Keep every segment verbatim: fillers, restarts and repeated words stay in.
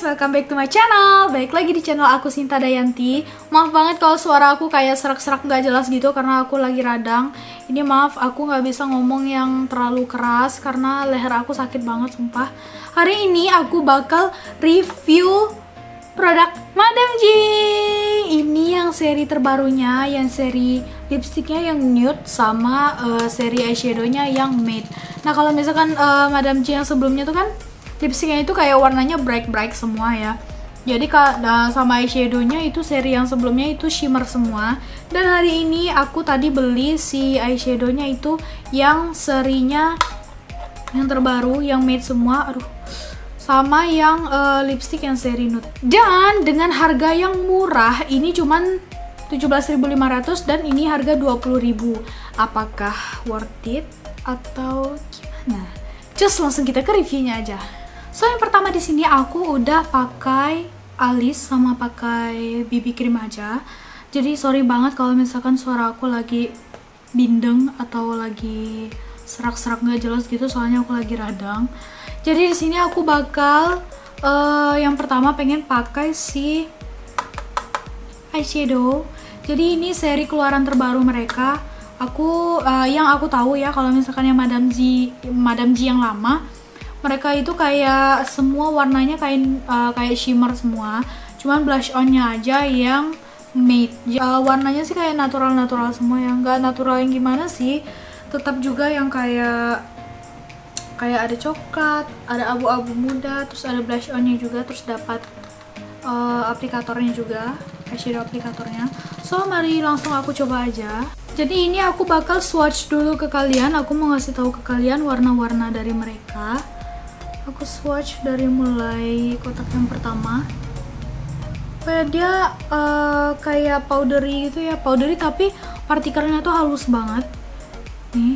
welcome back to my channel. Baik lagi di channel aku, Sinta Dayanti. Maaf banget kalau suara aku kayak serak-serak nggak jelas gitu karena aku lagi radang. Ini maaf, aku nggak bisa ngomong yang terlalu keras karena leher aku sakit banget, sumpah. Hari ini aku bakal review produk Madam G. Ini yang seri terbarunya, yang seri lipstiknya yang nude sama uh, seri eyeshadownya yang matte. Nah kalau misalkan uh, Madam G yang sebelumnya tuh kan lipstiknya itu kayak warnanya bright-bright semua ya. Jadi nah, sama eyeshadownya itu seri yang sebelumnya itu shimmer semua. Dan hari ini aku tadi beli si eyeshadownya itu yang serinya yang terbaru, yang matte semua. Aduh, sama yang uh, lipstick yang seri nude. Dan dengan harga yang murah, ini cuman tujuh belas ribu lima ratus dan ini harga dua puluh ribu. Apakah worth it atau gimana? Just langsung kita ke reviewnya aja. So yang pertama di sini aku udah pakai alis sama pakai B B cream aja. Jadi sorry banget kalau misalkan suara aku lagi bindeng atau lagi serak-serak nggak jelas gitu, soalnya aku lagi radang. Jadi di sini aku bakal uh, yang pertama pengen pakai si eyeshadow. Jadi ini seri keluaran terbaru mereka. Aku uh, yang aku tahu ya, kalau misalkan yang Madam G, Madam G yang lama, mereka itu kayak semua warnanya kayak uh, kayak shimmer semua. Cuman blush onnya aja yang matte. Uh, warnanya sih kayak natural-natural semua, yang nggak natural yang gimana sih. Tetap juga yang kayak kayak ada coklat, ada abu-abu muda, terus ada blush onnya juga, terus dapat uh, aplikatornya juga, eyeshadow aplikatornya. So mari langsung aku coba aja. Jadi ini aku bakal swatch dulu ke kalian. Aku mau ngasih tahu ke kalian warna-warna dari mereka. Aku swatch dari mulai kotak yang pertama. Kayak dia uh, kayak powdery gitu ya, powdery tapi partikelnya tuh halus banget. Nih.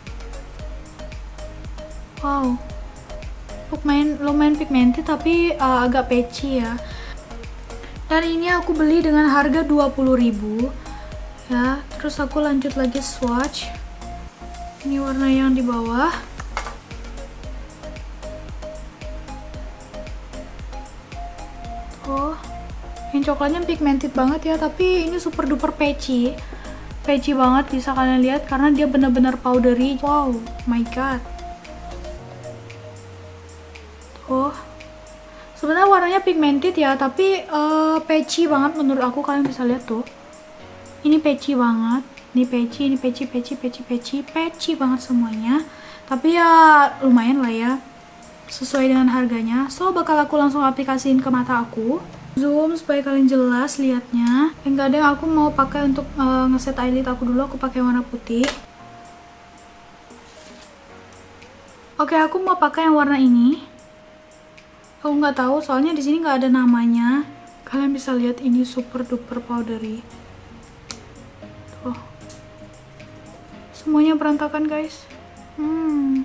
Wow. Lumayan lumayan pigmented tapi uh, agak patchy ya. Dan ini aku beli dengan harga dua puluh ribu. Ya, terus aku lanjut lagi swatch. Ini warna yang di bawah. Oh, yang coklatnya pigmented banget ya, tapi ini super duper patchy. Patchy banget, bisa kalian lihat karena dia benar-benar powdery. Wow, my god. Oh, sebenarnya warnanya pigmented ya, tapi uh, patchy banget menurut aku. Kalian bisa lihat tuh. Ini patchy banget. Ini patchy, ini patchy, patchy, patchy, patchy, patchy banget semuanya. Tapi ya lumayan lah ya, sesuai dengan harganya. So bakal aku langsung aplikasiin ke mata aku. Zoom supaya kalian jelas liatnya. Enggak ada, aku mau pakai untuk uh, ngeset eyelid aku dulu. Aku pakai warna putih. Oke, aku mau pakai yang warna ini. Aku nggak tahu soalnya di sini nggak ada namanya. Kalian bisa lihat ini super duper powdery. Tuh, semuanya berantakan guys. Hmm.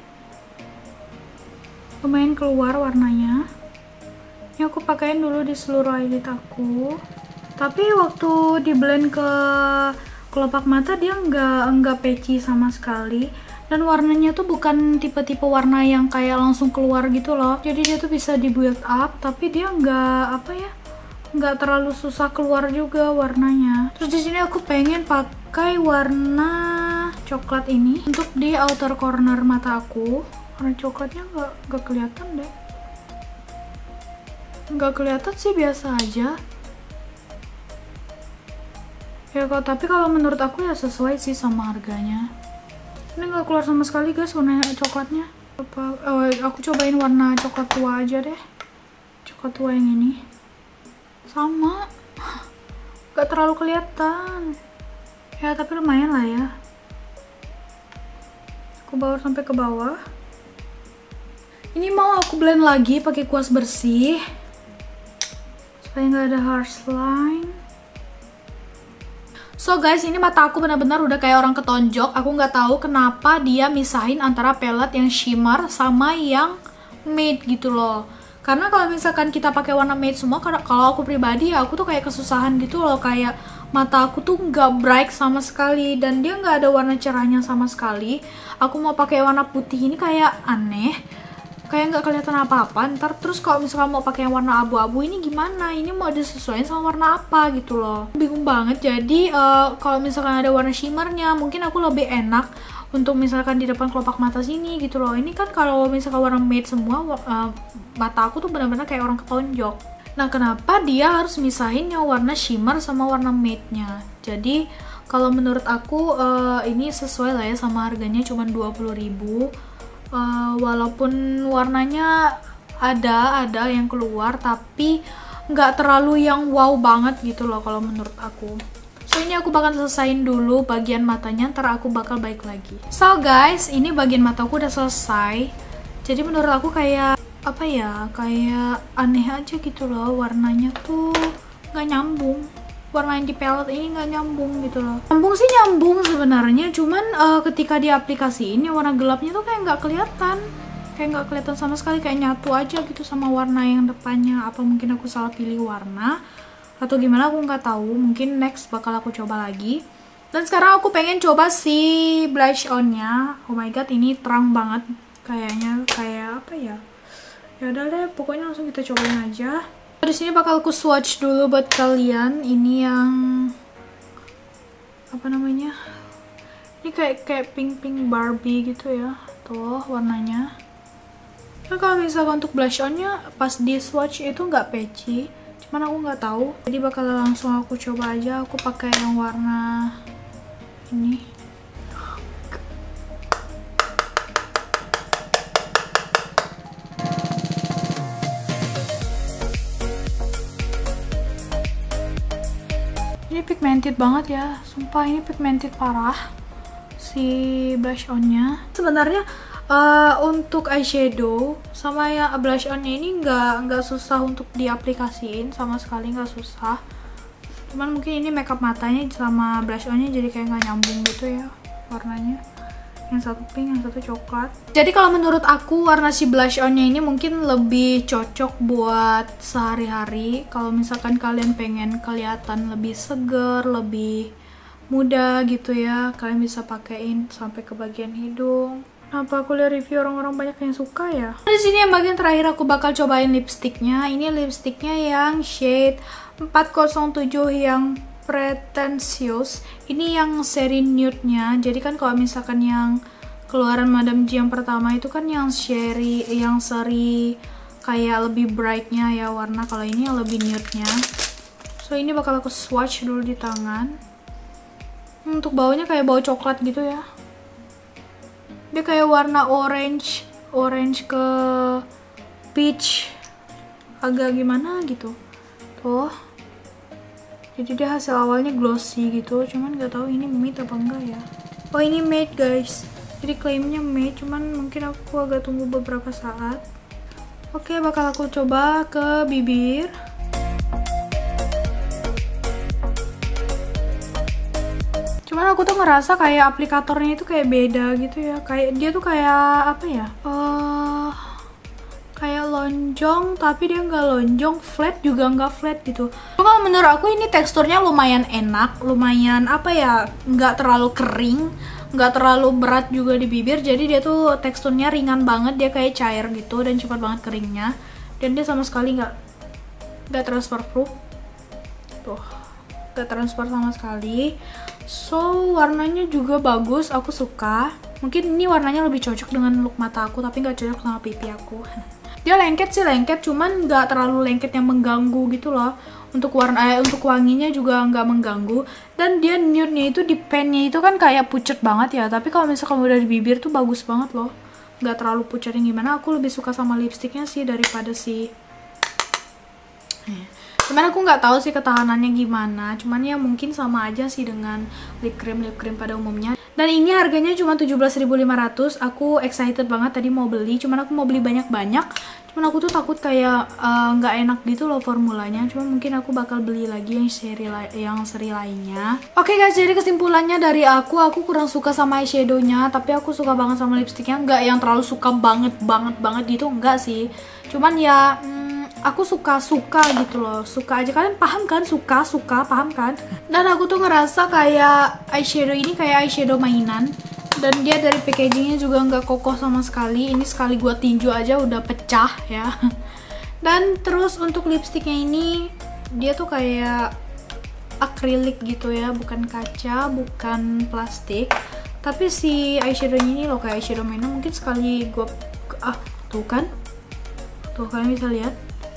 Lumayan keluar warnanya. Ini aku pakaiin dulu di seluruh eyelid aku. Tapi waktu di blend ke kelopak mata dia nggak nggak patchy sama sekali. Dan warnanya tuh bukan tipe-tipe warna yang kayak langsung keluar gitu loh. Jadi dia tuh bisa di build up, tapi dia nggak apa ya, nggak terlalu susah keluar juga warnanya. Terus di sini aku pengen pakai warna coklat ini untuk di outer corner mata aku. Warna coklatnya nggak nggak kelihatan deh. Nggak kelihatan sih, biasa aja. Ya kok, tapi kalau menurut aku ya sesuai sih sama harganya. Ini nggak keluar sama sekali guys warna coklatnya. Apa, oh, aku cobain warna coklat tua aja deh. Coklat tua yang ini. Sama. Nggak terlalu kelihatan. Ya tapi lumayan lah ya. Aku bawa sampai ke bawah. Ini mau aku blend lagi pakai kuas bersih supaya nggak ada harsh line. So guys, ini mata aku benar-benar udah kayak orang ketonjok. Aku nggak tahu kenapa dia misahin antara palette yang shimmer sama yang matte gitu loh. Karena kalau misalkan kita pakai warna matte semua, kalau aku pribadi ya aku tuh kayak kesusahan gitu loh. Kayak mata aku tuh nggak bright sama sekali dan dia nggak ada warna cerahnya sama sekali. Aku mau pakai warna putih ini kayak aneh. kayak nggak kelihatan apa-apa. Ntar terus kalau misalkan mau pakai yang warna abu-abu ini gimana? Ini mau disesuaikan sama warna apa gitu loh. Bingung banget. Jadi uh, kalau misalkan ada warna shimmernya, mungkin aku lebih enak untuk misalkan di depan kelopak mata sini gitu loh. Ini kan kalau misalkan warna matte semua, uh, mata aku tuh benar-benar kayak orang ketonjok. Nah, kenapa dia harus misahin yang warna shimmer sama warna matte-nya? Jadi kalau menurut aku uh, ini sesuai lah ya sama harganya, cuma dua puluh ribu. Uh, walaupun warnanya ada ada yang keluar, tapi nggak terlalu yang wow banget gitu loh kalau menurut aku. So ini aku bakal selesain dulu bagian matanya, ntar aku bakal balik lagi. So guys, ini bagian mataku udah selesai. Jadi menurut aku kayak apa ya, kayak aneh aja gitu loh, warnanya tuh nggak nyambung. Warna yang di palette ini nggak nyambung gitu loh. Nyambung sih nyambung sebenarnya, cuman uh, ketika diaplikasiin yang warna gelapnya tuh kayak nggak kelihatan, kayak nggak kelihatan sama sekali, kayak nyatu aja gitu sama warna yang depannya. Apa mungkin aku salah pilih warna atau gimana, aku nggak tahu. Mungkin next bakal aku coba lagi. Dan sekarang aku pengen coba si blush on-nya. Oh my god, ini terang banget kayaknya, kayak apa ya? Ya udah deh, pokoknya langsung kita cobain aja. Di sini bakal aku swatch dulu buat kalian. Ini yang apa namanya? Ini kayak kayak pink pink Barbie gitu ya. Tuh warnanya. Nah, kalau misalkan untuk blush on-nya pas di swatch itu nggak patchy. Cuman aku nggak tahu. Jadi bakal langsung aku coba aja. Aku pakai yang warna ini. Ini pigmented banget ya, sumpah ini pigmented parah si blush on-nya. Sebenarnya uh, untuk eyeshadow sama yang blush on-nya ini nggak nggak susah untuk diaplikasiin, sama sekali nggak susah. Cuman mungkin ini makeup matanya sama blush on-nya jadi kayak nggak nyambung gitu ya warnanya. Yang satu pink, yang satu coklat. Jadi kalau menurut aku warna si blush on-nya ini mungkin lebih cocok buat sehari-hari. Kalau misalkan kalian pengen kelihatan lebih seger, lebih muda gitu ya, kalian bisa pakein sampai ke bagian hidung. Kenapa aku lihat review orang-orang banyak yang suka ya? Di sini yang bagian terakhir aku bakal cobain lipstiknya. Ini lipstiknya yang shade empat nol tujuh yang Pretentious. Ini yang seri nude-nya. Jadi kan kalau misalkan yang keluaran Madame G yang pertama itu kan yang seri yang seri kayak lebih bright-nya ya warna. Kalau ini yang lebih nude-nya. So ini bakal aku swatch dulu di tangan. Untuk baunya kayak bau coklat gitu ya. Dia kayak warna orange, orange ke peach, agak gimana gitu. Tuh. Jadi dia hasil awalnya glossy gitu, cuman nggak tahu ini matte apa enggak ya. Oh ini matte guys, jadi klaimnya matte, cuman mungkin aku agak tunggu beberapa saat. Oke, bakal aku coba ke bibir. Cuman aku tuh ngerasa kayak aplikatornya itu kayak beda gitu ya, kayak dia tuh kayak apa ya? Uh, kayak lonjong tapi dia nggak lonjong, flat juga nggak flat gitu. Kalau menurut aku ini teksturnya lumayan enak, lumayan apa ya, nggak terlalu kering, nggak terlalu berat juga di bibir. Jadi dia tuh teksturnya ringan banget, dia kayak cair gitu dan cepat banget keringnya. Dan dia sama sekali nggak nggak transfer proof, tuh nggak transfer sama sekali. So warnanya juga bagus, aku suka. Mungkin ini warnanya lebih cocok dengan look mata aku, tapi nggak cocok sama pipi aku. Dia lengket sih lengket, cuman nggak terlalu lengket yang mengganggu gitu loh. Untuk warna, eh, untuk wanginya juga nggak mengganggu. Dan dia nude-nya itu di pen-nya itu kan kayak pucet banget ya. Tapi kalau misalkan udah di bibir tuh bagus banget loh. Nggak terlalu pucet yang gimana. Aku lebih suka sama lipstiknya sih daripada si. Cuman aku nggak tahu sih ketahanannya gimana. Cuman ya mungkin sama aja sih dengan lip cream lip cream pada umumnya. Dan ini harganya cuma tujuh belas ribu lima ratus. Aku excited banget tadi mau beli. Cuman aku mau beli banyak-banyak. Cuman aku tuh takut kayak nggak uh, enak gitu loh formulanya. Cuman mungkin aku bakal beli lagi yang seri yang seri lainnya. Oke okay guys, jadi kesimpulannya dari aku, aku kurang suka sama eyeshadownya. Tapi aku suka banget sama lipstiknya. Nggak yang terlalu suka banget banget banget gitu, enggak sih. Cuman ya hmm, aku suka-suka gitu loh, suka aja. Kalian paham kan? Suka-suka, paham kan? Dan aku tuh ngerasa kayak eyeshadow ini kayak eyeshadow mainan. Dan dia dari packagingnya juga nggak kokoh sama sekali. Ini sekali gua tinju aja udah pecah ya. Dan terus untuk lipstiknya ini dia tuh kayak akrilik gitu ya, bukan kaca, bukan plastik. Tapi si eyeshadownya ini loh kayak eyeshadow mainan. Mungkin sekali gua ah tuh kan, tuh kalian bisa lihat.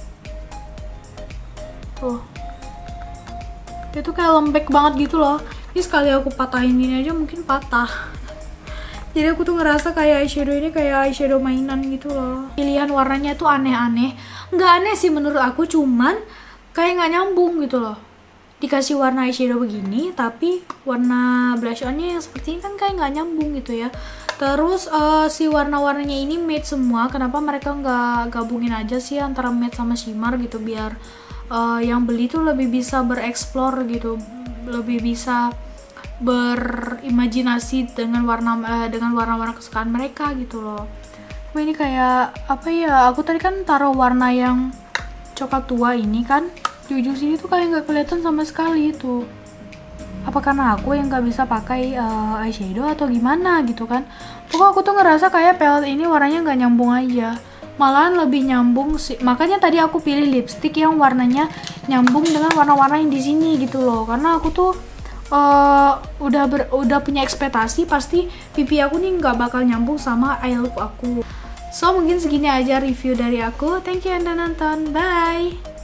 Tuh, dia tuh kayak lembek banget gitu loh. Ini sekali aku patahin ini aja mungkin patah. Jadi aku tuh ngerasa kayak eyeshadow ini kayak eyeshadow mainan gitu loh. Pilihan warnanya tuh aneh-aneh. Nggak aneh sih menurut aku, cuman kayak nggak nyambung gitu loh. Dikasih warna eyeshadow begini, tapi warna blush onnya yang seperti ini kan kayak nggak nyambung gitu ya. Terus uh, si warna-warnanya ini matte semua. Kenapa mereka nggak gabungin aja sih antara matte sama shimmer gitu, biar uh, yang beli tuh lebih bisa bereksplor gitu, lebih bisa berimajinasi dengan warna uh, dengan warna-warna kesukaan mereka gitu loh. Cuma ini kayak apa ya? Aku tadi kan taruh warna yang coklat tua ini kan di ujung sini tuh kayak nggak kelihatan sama sekali itu. Apa karena aku yang nggak bisa pakai uh, eyeshadow atau gimana gitu kan? Pokoknya aku tuh ngerasa kayak palette ini warnanya nggak nyambung aja. Malahan lebih nyambung sih. Makanya tadi aku pilih lipstick yang warnanya nyambung dengan warna-warna yang di sini gitu loh. Karena aku tuh uh, udah ber, udah punya ekspektasi pasti pipi aku nih nggak bakal nyambung sama eye look aku. So mungkin segini aja review dari aku. Thank you yang udah nonton. Bye.